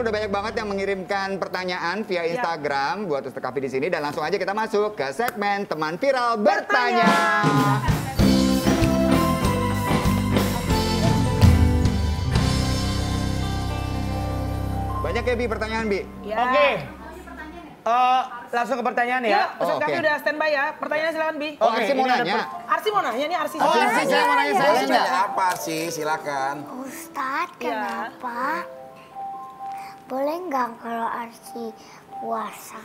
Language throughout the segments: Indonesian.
udah banyak banget yang mengirimkan pertanyaan via Instagram buat Ustaz Kafi di sini dan langsung aja kita masuk ke segmen Teman Viral Bertanya. Banyak ya Bi pertanyaan Bi? Ya. Oke. Langsung ke pertanyaan ya. Ustaz Kafi udah standby ya. Pertanyaan silakan Bi. Oh, Arsi mau nanya. Arsi mau nanya nih Arsi. Oh, Arsi saya mau nanya saya. Nanya apa sih? Silakan. Ustadz, kenapa boleh nggak kalau Arsi puasa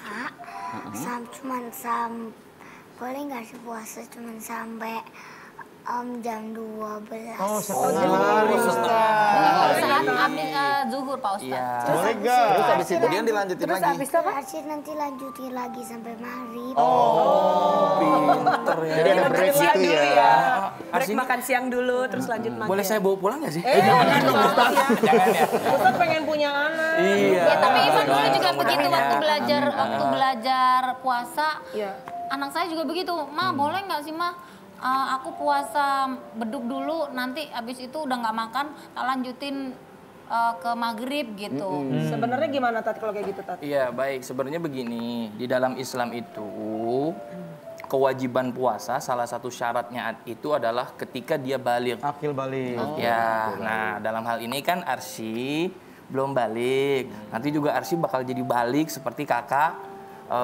boleh nggak sih puasa cuman sampai jam 12? Oh, setengah Saat habis zuhur Pak Ustadz. Iya. Boleh nggak? Terus habis itu kemudian dilanjutin lagi. Habis itu Arsi nanti lanjutin lagi sampai maghrib. Pinter ya. Jadi ada break gitu ya. Break makan siang dulu terus lanjut makan. Boleh saya bawa pulang nggak sih? Jangan dong Ustaz. Jangan ya. Ustaz pengen punya anak. Iya. Ya, tapi Ivan dulu juga begitu waktu belajar puasa. Iya. Anak saya juga begitu. Ma, boleh nggak sih Ma? Aku puasa beduk dulu, nanti abis itu udah nggak makan, tak lanjutin ke maghrib gitu. Sebenarnya gimana Tat kalau kayak gitu Tat? Iya, baik. Sebenarnya begini, di dalam Islam itu kewajiban puasa salah satu syaratnya itu adalah ketika dia balik. Akil balik. Ya, nah dalam hal ini kan Arsy belum balik. Nanti juga Arsy bakal jadi balik seperti kakak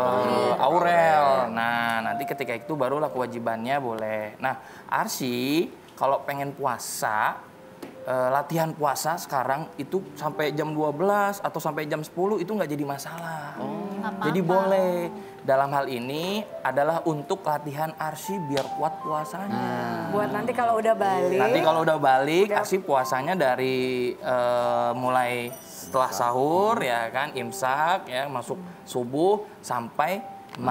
Aurel. Nah, nanti ketika itu barulah kewajibannya boleh. Nah, Arsy kalau pengen puasa, latihan puasa sekarang itu sampai jam 12 atau sampai jam 10 itu nggak jadi masalah. Jadi boleh. Dalam hal ini adalah untuk latihan Arsy biar kuat puasanya. Buat nanti kalau udah balik. Nanti kalau udah balik, Arsy puasanya dari mulai setelah sahur ya kan, imsak ya, masuk subuh sampai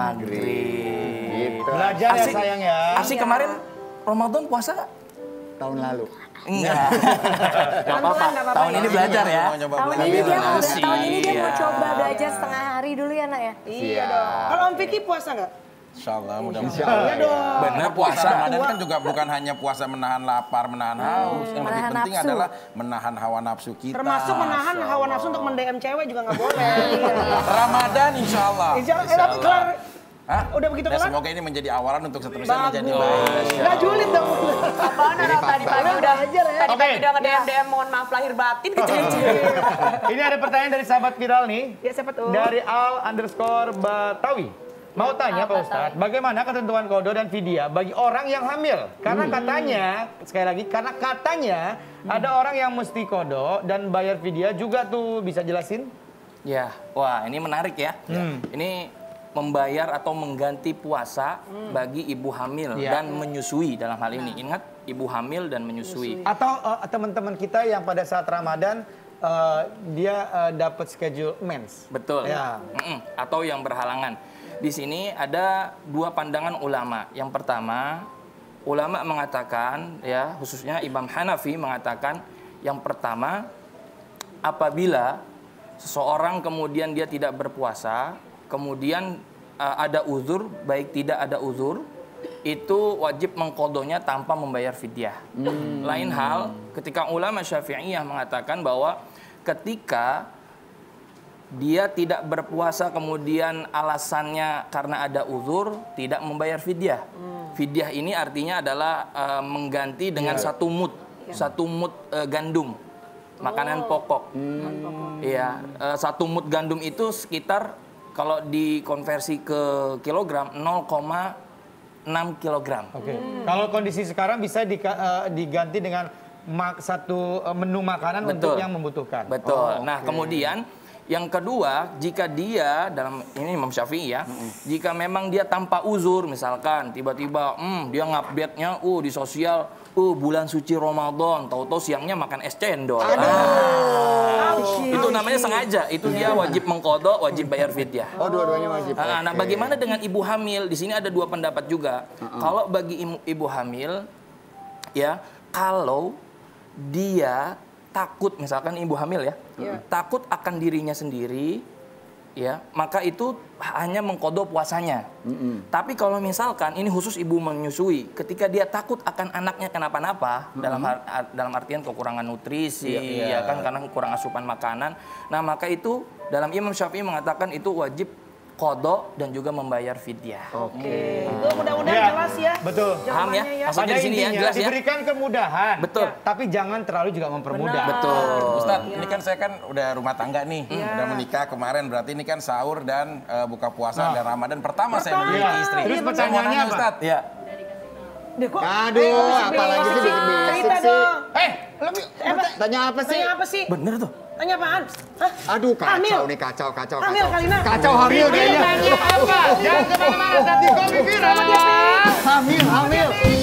maghrib. Belajar ya sayang ya. Arsy kemarin Ramadan puasa Tahun lalu. enggak? Gak apa-apa. Tahun ini belajar ya. Tahun ini dia mau coba belajar setengah hari dulu ya nak ya. Iya dong. Kalau Om Vicky puasa nggak? Insya Allah, mudah-mudahan. Iya dong. Benar, puasa Ramadan kan juga bukan hanya puasa menahan lapar, menahan haus. Yang lebih Menahan penting nafsu. adalah menahan hawa nafsu kita. Termasuk menahan hawa nafsu untuk mendm cewek juga nggak boleh. Ramadan insya Allah. Insya Allah. Tapi kelar. Hah? Udah begitu Ya, kelar? semoga ini menjadi awalan untuk seterusnya menjadi Bagus. baik. Nggak julid dong. Apaan tadi pagi udah Tadi pagi udah nge-DM mohon maaf lahir batin ke cewek-cewek. Ini ada pertanyaan dari sahabat viral nih. Ya siapa tuh? Dari Al_Batawi. Mau tanya Pak Ustadz, bagaimana ketentuan kodo dan fidyah bagi orang yang hamil? Karena katanya, sekali lagi, karena katanya ada orang yang mesti kodo dan bayar fidyah juga tuh, bisa jelasin? Ya, wah ini menarik ya. Ini membayar atau mengganti puasa bagi ibu hamil dan menyusui dalam hal ini. Ingat, ibu hamil dan menyusui. Atau teman-teman kita yang pada saat Ramadan dia dapat schedule mens. Betul. Ya. Atau yang berhalangan. Di sini ada dua pandangan ulama. Yang pertama, ulama mengatakan ya, khususnya Imam Hanafi mengatakan yang pertama, apabila seseorang kemudian dia tidak berpuasa, kemudian ada uzur, baik tidak ada uzur, itu wajib mengkodonya tanpa membayar fidyah. Lain hal, ketika ulama Syafi'iyah mengatakan bahwa ketika dia tidak berpuasa kemudian alasannya karena ada uzur, tidak membayar fidyah. Fidyah ini artinya adalah mengganti dengan satu mud gandum, makanan pokok. Iya, satu mud gandum itu sekitar kalau dikonversi ke kilogram 0,6 kilogram. Oke. Kalau kondisi sekarang bisa diganti dengan satu menu makanan untuk yang membutuhkan. Betul. Nah, kemudian yang kedua, jika dia dalam ini Imam Syafi'i ya, jika memang dia tanpa uzur, misalkan tiba-tiba dia ngupdate-nya di sosial, bulan suci Ramadan, tahu-tahu siangnya makan es cendol. Itu namanya sengaja, itu dia wajib mengkodok, wajib bayar fidyah. Oh, dua-duanya wajib. Nah, bagaimana dengan ibu hamil? Di sini ada dua pendapat juga. Kalau bagi ibu hamil, ya, kalau dia takut, misalkan ibu hamil ya, takut akan dirinya sendiri, ya, maka itu hanya mengkodok puasanya. Tapi kalau misalkan ini khusus ibu menyusui, ketika dia takut akan anaknya kenapa-napa, dalam artian kekurangan nutrisi, ya kan, karena kurang asupan makanan, nah maka itu dalam Imam Syafi'i mengatakan itu wajib kodok dan juga membayar fidyah. Oke, itu mudah-mudahan jelas ya. Betul. Paham ya? Jawabannya Maksudnya Pada di sini ya, intinya jelas ya. diberikan kemudahan. Betul. Tapi jangan terlalu juga mempermudah. Betul. Ustadz, ini kan saya kan udah rumah tangga nih, udah menikah kemarin, berarti ini kan sahur dan buka puasa dan Ramadan pertama saya memiliki istri. Terus Saya mau pertanyaannya nanya, apa? Ustadz, ya. Deh, kok? Aduh, apalagi sih bisik-bisik Cerita sih. dong. Lebih Tanya apa sih? Tanya apa sih? Bener tuh. Tanya apaan? Hah? Aduh, Hamil. kacau nih, kacau. Hamil, Kalina. Kacau hamil kayaknya. tanya apa? Jangan kemana-mana, nanti Kopi Viral. Hamil.